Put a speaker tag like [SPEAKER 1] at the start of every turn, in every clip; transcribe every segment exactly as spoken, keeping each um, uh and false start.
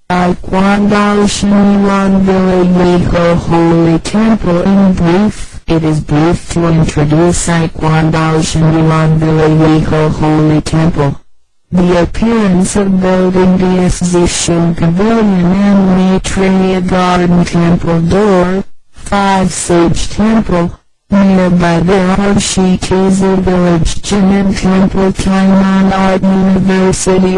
[SPEAKER 1] Taekwondo Village Holy Temple. In brief, it is brief to introduce Taekwondo Village Holy Temple. The appearance of building the Exhibition Pavilion and Maitreya Garden Temple Door, Five Sage Temple. Nearby there are Shitizu Village Gym and Temple Tainan Art University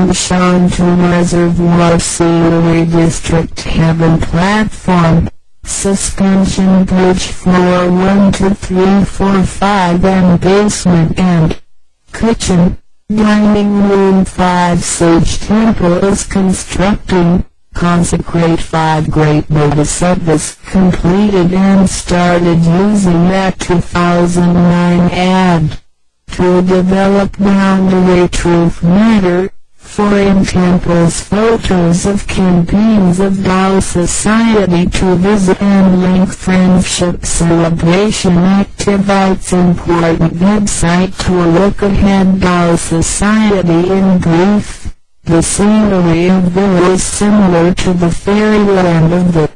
[SPEAKER 1] Mushantu Reservoir Scenery District Heaven Platform, Suspension Bridge Floor one two three four five and Basement and Kitchen, Dining Room. Five Sage Temple is constructing. Consecrate five great bodhisattvas, completed and started using that two thousand nine ad to develop boundary truth matter, for in temples photos of campaigns of Tao Society to visit and link friendship celebration activities. Important website to look ahead. Tao Society. In brief, the scenery of Villa is similar to the fairyland of the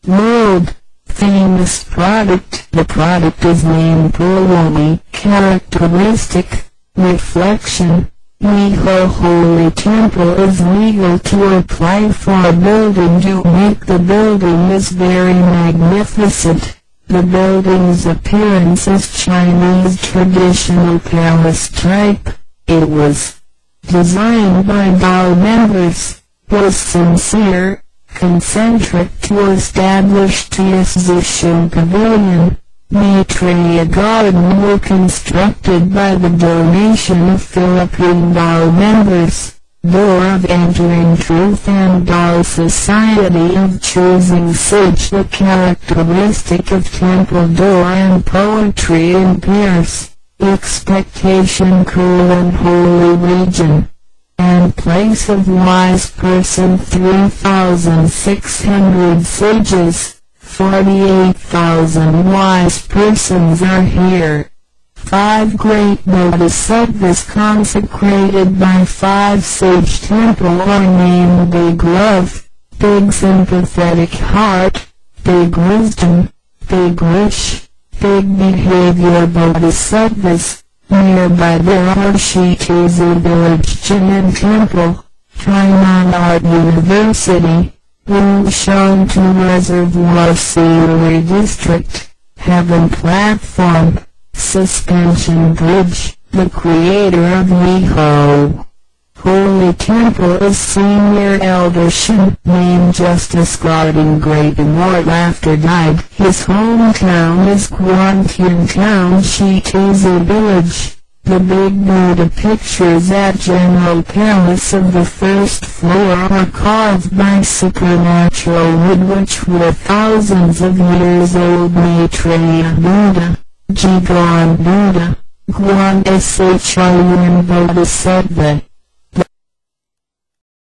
[SPEAKER 1] world famous product. The product is named Purwani. Characteristic, reflection. Legal Holy Temple is legal to apply for a building to make the building is very magnificent. The building's appearance is Chinese traditional palace type. It was designed by Tao members, was sincere, concentric to establish the Exhibition Pavilion. Maitreya Garden were constructed by the donation of Philippine Tao members. Door of Entering Truth and Tao Society of Choosing Sage. The characteristic of Temple Door and Poetry in Pierce. Expectation Cool and Holy Region and Place of Wise Person. Three thousand six hundred sages, forty-eight thousand wise persons are here. Five great bodhisattvas consecrated by Five Sage Temple are named Big Love, Big Sympathetic Heart, Big Wisdom, Big Wish, Big Behavior Bodhisattvas. Nearby there are Shitizu Village Gym and Temple, Tainan Art University, Wushantu Reservoir Scenery District, Heaven Platform, Suspension Bridge. The creator of Miho Holy Temple is Senior Elder Shin, named Justice Garden Great Immort after died. His hometown is Kwantian Town. Shitizu Village. The big Buddha pictures at General Palace of the first floor are carved by supernatural wood which were thousands of years old. Maitreya Buddha, Jigon Buddha, Guan Shun Bodhisattva.